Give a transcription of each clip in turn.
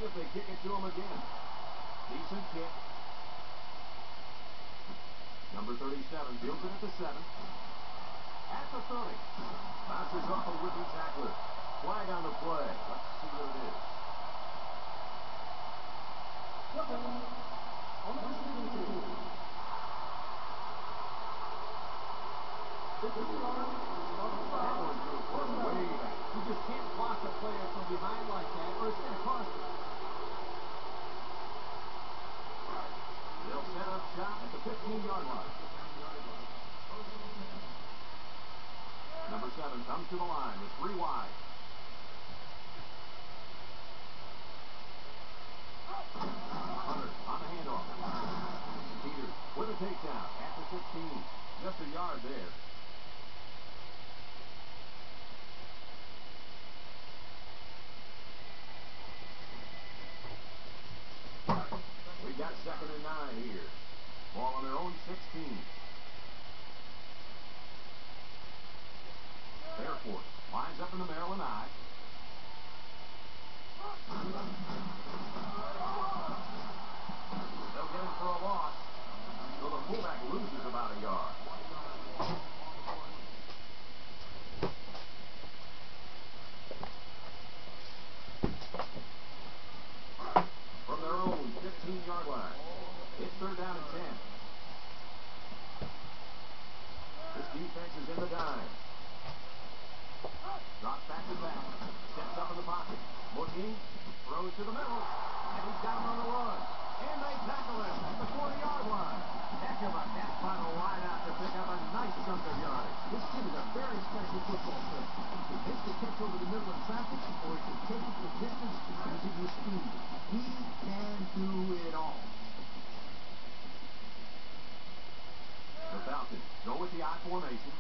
if they kick it to him again. Decent kick. Number 37 fields it at the 7. At the 30. Bounces off a would-be tackler. Flag on the play. Let's see what it is. That one goes way back. You just can't block a player from behind like that, or it's going to cost you. They'll set up shop at the 15-yard line. Number 7 comes to the line with 3 wide. Hunter on the handoff. Peters with a takedown at the 16. Just a yard there. We got 2nd and 9 here. Ball on their own 16. Air Force lines up in the Maryland I. They'll get him for a loss. So the fullback loses about a yard. From their own 15-yard line. It's 3rd down and 10. This defense is in the dime. Drops back to back. Steps up in the pocket. Looking. Throws to the middle. And he's got him on the run. And they tackle him at the 40-yard line. Heck of a catch by the wideout to pick up a nice chunk of yardage. This kid is a very special football player. He can make the catch over the middle of traffic, or he can take it the distance using his speed. He can do it all. The Falcons go with the I formation.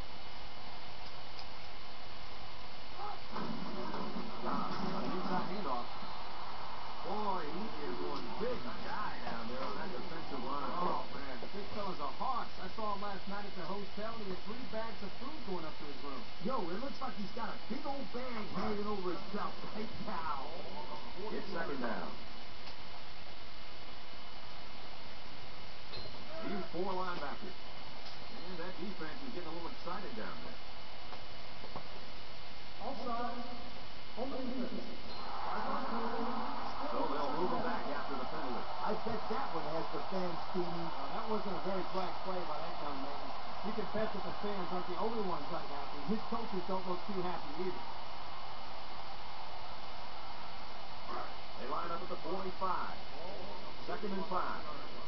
On the inside handoff. Boy, he is one big guy down there on that defensive line. Oh, man, the big fella's a Hawks. I saw him last night at the hotel, and he had 3 bags of food going up to his room. Yo, it looks like he's got a big old bag hanging over his belt right now. It's 2nd down. They use 4 linebackers. And that defense is getting a little excited down there. Offside. So they'll move him back after the penalty. I bet that one has the fans steaming. That wasn't a very bright play by that young man. You can bet that the fans aren't the only ones unhappy. His coaches don't look too happy either. They line up at the 45. 2nd and 5.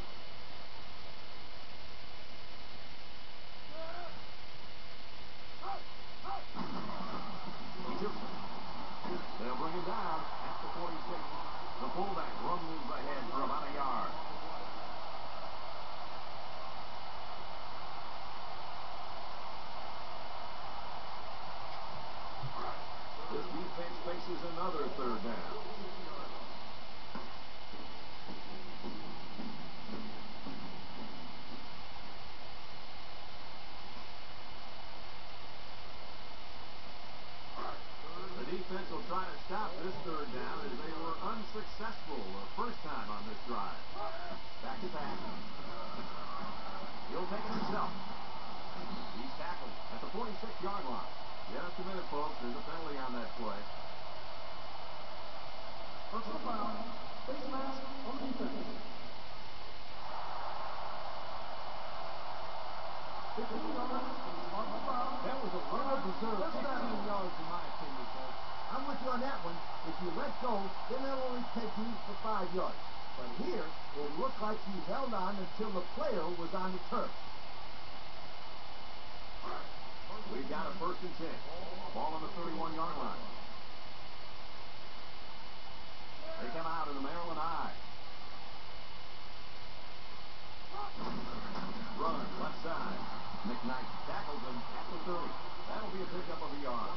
They'll bring him down at the 46. The fullback rumbles ahead for about a yard. This defense faces another 3rd down. Defense will try to stop this 3rd down as they were unsuccessful the first time on this drive. Back to pass. He'll take it himself. He's tackled at the 46-yard line. Just a minute, folks. There's a penalty on that play. Personal foul. Face mask on the defense. 15 yards. That was a well-deserved 15 yards in my opinion, folks. I'm with you on that one. If you let go, then they'll only take you for 5 yards. But here, it looked like he held on until the player was on the turf. We've got a 1st and 10. Ball on the 31-yard line. They come out in the Maryland I. Run, left side. McKnight tackles him at the 30. That'll be a pickup of a yard.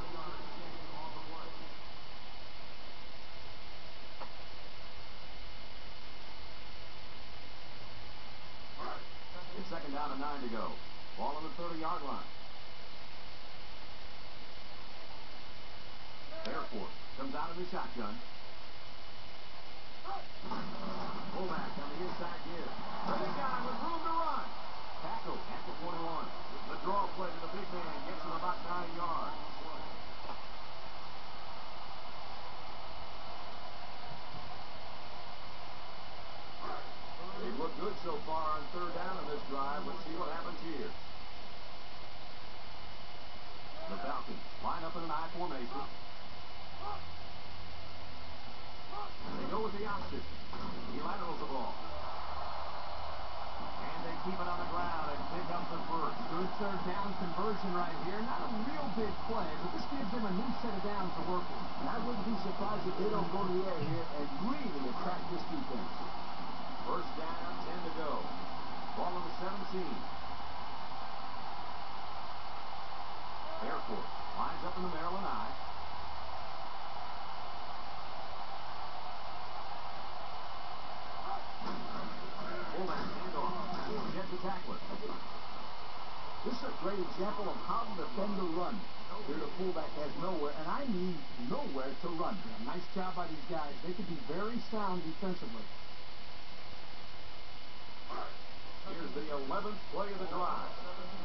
It's 2nd down and 9 to go. Ball on the 30-yard line. Air Force comes out of the shotgun. Fullback on the inside give. The big guy with room to run. Tackle at the 21. The draw play to the big man gets him about 9 yards. They've looked good so far on third down in this drive. Let's see what happens here. The Falcons line up in an I formation. They go with the option. He laterals the ball. And they keep it on the ground and pick up the first. Good third down conversion right here. Not a real big play, but this gives them a new set of downs to work with. And I wouldn't be surprised if they don't go to the air here and really attack this defense. First down, 10 to go. Ball on the 17. Air Force lines up in the Maryland I. Fullback handoff. Get the tackler. This is a great example of how the defender runs. Here the fullback has nowhere, and I mean nowhere to run. Yeah, nice job by these guys. They can be very sound defensively. Here's the 11th play of the drive.